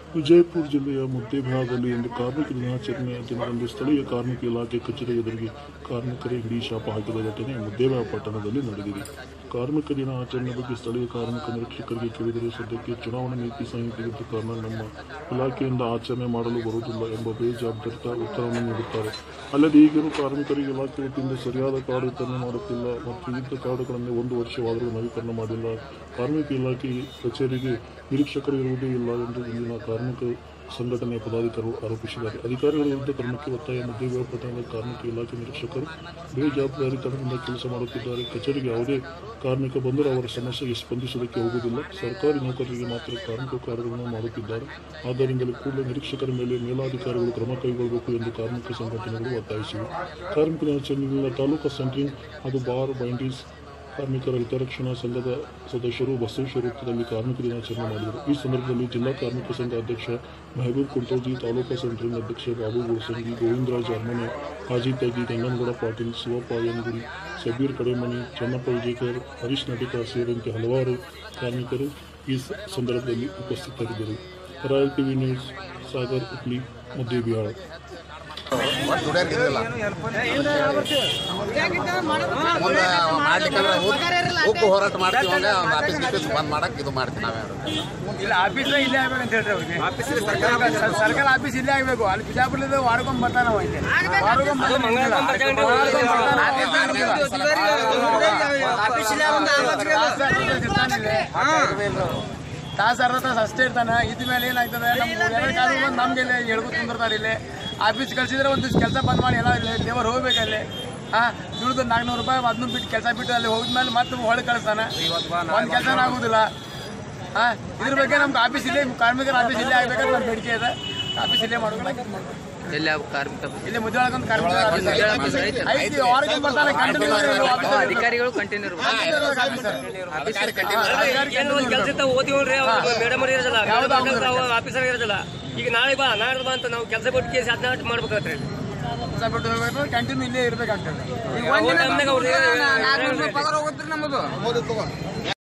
ವಿಜಯಪುರ ಜಿಲ್ಲೆಯ ಮುದ್ದೇಬಿಹಾಳದಲ್ಲಿ ಇಂದು ಕಾರ್ಮಿಕ ದಿನಾಚರಣೆಯ ದಿನದಂದು ಸ್ಥಳೀಯ ಕಾರ್ಮಿಕ ಇಲಾಖೆ ಕಚೇರಿ ಎದುರಿಗೆ ಕಾರ್ಮಿಕರೇ ಹಿಡಿ ಶಾಪ ಹಾಕಿದ ಘಟನೆ ಮುದ್ದೇಬಿಹಾಳ ಪಟ್ಟಣದಲ್ಲಿ ನಡೆದಿದೆ. ಕಾರ್ಮಿಕ ದಿನ ಆಚರಣೆ ಬಗ್ಗೆ ಸ್ಥಳೀಯ ಕಾರ್ಮಿಕ ನಿರೀಕ್ಷಕರಿಗೆ ಕೇಳಿದರೆ ಸದ್ಯಕ್ಕೆ ಚುನಾವಣಾ ನೀತಿ ಸಂಹಿತೆ ಇದ್ದ ಕಾರಣ ನಮ್ಮ ಇಲಾಖೆಯಿಂದ ಆಚರಣೆ ಮಾಡಲು ಬರುವುದಿಲ್ಲ ಎಂಬ ಬೇಜವಾಬ್ದಾರಿತ ಉತ್ತರವನ್ನು ನೀಡುತ್ತಾರೆ. ಅಲ್ಲದೆ ಈಗಿನ ಕಾರ್ಮಿಕರಿಗೆ ಇಲಾಖೆ ವತಿಯಿಂದ ಸರಿಯಾದ ಕಾರ್ಡ್ ವಿತರಣೆ ಮಾಡುತ್ತಿಲ್ಲ ಮತ್ತು ಇದ್ದ ಕಾರ್ಡ್ಗಳನ್ನು 1 ವರ್ಷವಾದರೂ ನವೀಕರಣ ಮಾಡಿಲ್ಲ. ಕಾರ್ಮಿಕ ಇಲಾಖೆ ಕಚೇರಿಗೆ ನಿರೀಕ್ಷಕರು ಇರುವುದೇ ಇಲ್ಲ ಎಂದು ಇಲ್ಲಿನ ಕಾರ್ಮಿಕ ಸಂಘಟನೆಯ ಪದಾಧಿಕಾರಿಗಳು ಆರೋಪಿಸಿದ್ದಾರೆ. ಅಧಿಕಾರಿಗಳ ವಿರುದ್ಧ ಕ್ರಮಕ್ಕೆ ಒತ್ತಾಯ ಮುದ್ದೇಬಿಹಾಳ ಪಟ್ಟಣದ ಕಾರ್ಮಿಕ ಇಲಾಖೆ ನಿರೀಕ್ಷಕರು ಬೇಜವಾಬ್ದಾರಿತನದಿಂದ ಕೆಲಸ ಮಾಡುತ್ತಿದ್ದಾರೆ. ಕಚೇರಿಗೆ ಯಾವುದೇ ಕಾರ್ಮಿಕ ಬಂದರೂ ಅವರ ಸಮಸ್ಯೆಗೆ ಸ್ಪಂದಿಸುವುದಕ್ಕೆ ಹೋಗುವುದಿಲ್ಲ. ಸರ್ಕಾರಿ ನೌಕರರಿಗೆ ಮಾತ್ರ ಕಾರ್ಮಿಕ ಕಾರ್ಯಗಳನ್ನು ಮಾಡುತ್ತಿದ್ದಾರೆ. ಆದ್ದರಿಂದಲೇ ಕೂಡಲೇ ನಿರೀಕ್ಷಕರ ಮೇಲೆ ಮೇಲಾಧಿಕಾರಿಗಳು ಕ್ರಮ ಕೈಗೊಳ್ಳಬೇಕು ಎಂದು ಕಾರ್ಮಿಕ ಸಂಘಟನೆಗಳು ಒತ್ತಾಯಿಸಿವೆ. ಕಾರ್ಮಿಕ ದಿನಾಚರಣೆಯಿಂದ ತಾಲೂಕಾ ಸೆಂಟ್ರಿಂಗ್ ಹಾಗೂ ಬಾರ್ ಬೈಂಡೀಸ್ ಕಾರ್ಮಿಕರ ಹಿತರಕ್ಷಣಾ ಸಂಘದ ಸದಸ್ಯರು ಬಸವೇಶ್ವರ ವೃತ್ತದಲ್ಲಿ ಕಾರ್ಮಿಕ ದಿನಾಚರಣೆ ಮಾಡಿದರು. ಈ ಸಂದರ್ಭದಲ್ಲಿ ಜಿಲ್ಲಾ ಕಾರ್ಮಿಕ ಸಂಘ ಅಧ್ಯಕ್ಷ ಮೆಹಬೂಬ್ ಕುಂಟೋಜಿ, ತಾಲೂಕಾ ಸೆಂಟ್ರಿಂಗ್ ಅಧ್ಯಕ್ಷ ಬಾಬು ಗುಳಸಂಗಿ, ಗೋವಿಂದರಾಜ್ ಅರಮನೆ, ಹಾಜಿ ತಗಿ, ಗಂಗನಗೌಡ ಪಾಟೀಲ್, ಶಿವಪ್ಪ ಅಯ್ಯನಗುಡಿ, ಸಬೀರ್ ಕಡೆಮನಿ, ಚನ್ನಪ್ಪ ವಿಜೇಕರ್, ಹರೀಶ್ ನಟಿಕಾ ಸೇರಿದಂತೆ ಹಲವಾರು ಕಾರ್ಮಿಕರು ಈ ಸಂದರ್ಭದಲ್ಲಿ ಉಪಸ್ಥಿತರಿದ್ದರು. Royal TV news, Sagar Utli, Muddebihal. ಉಕ್ಕು ಹೋರಾಟ ಮಾಡ್ತೀವಿ, ಆಫೀಸ್ ಗಿಫೀಸ್ ಬಂದ್ ಮಾಡಕ್ ಇದು ಮಾಡ್ತೀವಿ. ನಾವೇ ಇಲ್ಲ ಆಫೀಸ್ ಇಲ್ಲೇ ಆಗ್ಬೇಕು ಅಂತ ಹೇಳ್ರಿ ಅವ್ರಿಗೆ. ಸರ್ಕಾರ ಆಫೀಸ್ ಇಲ್ಲೇ ಆಗ್ಬೇಕು. ಅಲ್ಲಿ ಬಿಜಾಪುರದಿಂದ ವಾರಗೊಂಡ್ ಬರ್ತಾನ ತಾಸು ಅರ್ಧ ತಾಸು ಅಷ್ಟೇ ಇರ್ತಾನೆ. ಇದ ಮೇಲೆ ಏನಾಗ್ತದೆ, ನಮ್ಗೆ ಹೇಳ್ಕೊತ ಕುಂದಿರ್ತಾರೆ. ಇಲ್ಲಿ ಆಫೀಸ್ ಕಳ್ಸಿದ್ರೆ ಒಂದು ದಿವ್ಸ ಕೆಲಸ ಬಂದ್ ಮಾಡಿ ಎಲ್ಲ ಲೇಬರ್ ಹೋಗ್ಬೇಕಲ್ಲಿ. ದುಡ್ದು 400 ರೂಪಾಯಿ ಅದನ್ನು ಬಿಟ್ಟು ಕೆಲಸ ಬಿಟ್ಟು ಅಲ್ಲಿ ಹೋದ್ಮೇಲೆ ಮತ್ತೆ ಹೊಳೆ ಕಳಿಸ್ತಾನೆ. ಒಂದು ಕೆಲಸ ಆಗುದಿಲ್ಲ. ಇದ್ರ ಬಗ್ಗೆ ನಮ್ಗೆ ಆಫೀಸ್ ಇಲ್ಲೇ, ಕಾರ್ಮಿಕರ ಆಫೀಸ್ ಇಲ್ಲೇ ಆಗ್ಬೇಕಂತ ನಮ್ಮ ಬೇಡಿಕೆ ಇದೆ. ಆಫೀಸ್ ಇಲ್ಲೇ ಮಾಡ್ಬೇಕು. ಇಲ್ಲಿ ಮುದ್ದೇಬಿಹಾಳಕ್ಕೆ ಕಾರ್ಮಿಕ ಅಧಿಕಾರಿಗಳು ಕಂಟಿನ್ಯೂ ಆಫೀಸರ್ ಇರೋದಿಲ್ಲ. ಈಗ ನಾಳೆ ಬಾ ಅಂತ ನಾವು ಕೆಲಸ ಬಿಟ್ಟು ಕೇಸ್ 14 ಮಾಡ್ಬೇಕಾಗ್ತದೆ. ಕೆಲಸ ಬಿಟ್ಟು ಹೋಗ್ಬೇಕು, ಕಂಟಿನ್ಯೂ ಇಲ್ಲೇ ಇರ್ಬೇಕಂತ.